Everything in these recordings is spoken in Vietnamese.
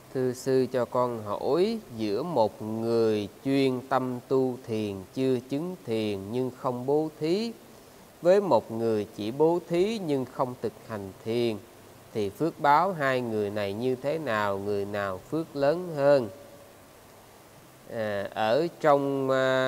Thưa sư, cho con hỏi, giữa một người chuyên tâm tu thiền chưa chứng thiền nhưng không bố thí, với một người chỉ bố thí nhưng không thực hành thiền, thì phước báo hai người này như thế nào? Người nào phước lớn hơn? Ở trong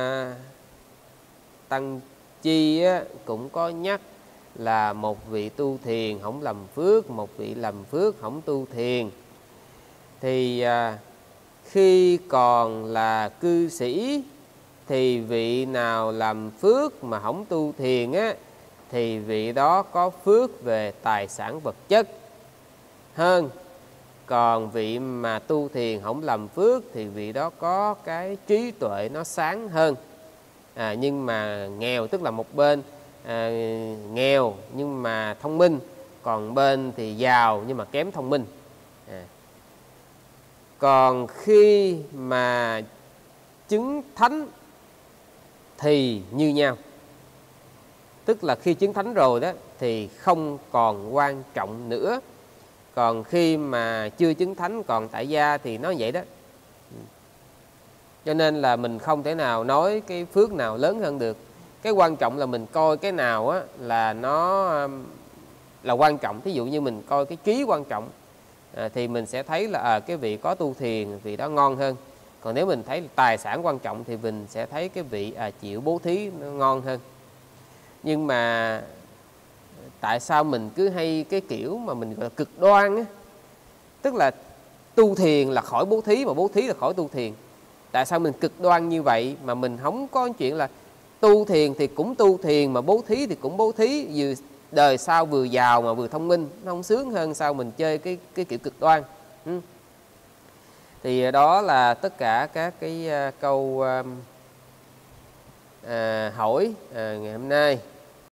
Tăng Chi cũng có nhắc là một vị tu thiền không làm phước, một vị làm phước không tu thiền. Thì khi còn là cư sĩ thì vị nào làm phước mà không tu thiền thì vị đó có phước về tài sản vật chất hơn. Còn vị mà tu thiền không làm phước thì vị đó có cái trí tuệ nó sáng hơn. Nhưng mà nghèo tức là một bên nghèo nhưng mà thông minh, còn bên thì giàu nhưng mà kém thông minh. Còn khi mà chứng thánh thì như nhau. Tức là khi chứng thánh rồi đó thì không còn quan trọng nữa. Còn khi mà chưa chứng thánh còn tại gia thì nó vậy đó. Cho nên là mình không thể nào nói cái phước nào lớn hơn được. Cái quan trọng là mình coi cái nào là nó là quan trọng. Thí dụ như mình coi cái trí quan trọng thì mình sẽ thấy là cái vị có tu thiền, vị đó ngon hơn. Còn nếu mình thấy tài sản quan trọng thì mình sẽ thấy cái vị chịu bố thí nó ngon hơn. Nhưng mà tại sao mình cứ hay cái kiểu mà mình gọi là cực đoan tức là tu thiền là khỏi bố thí, mà bố thí là khỏi tu thiền. Tại sao mình cực đoan như vậy mà mình không có chuyện là tu thiền thì cũng tu thiền, mà bố thí thì cũng bố thí, vừa đời sau vừa giàu mà vừa thông minh, nó không sướng hơn sao mình chơi cái kiểu cực đoan. Thì đó là tất cả các cái câu hỏi ngày hôm nay.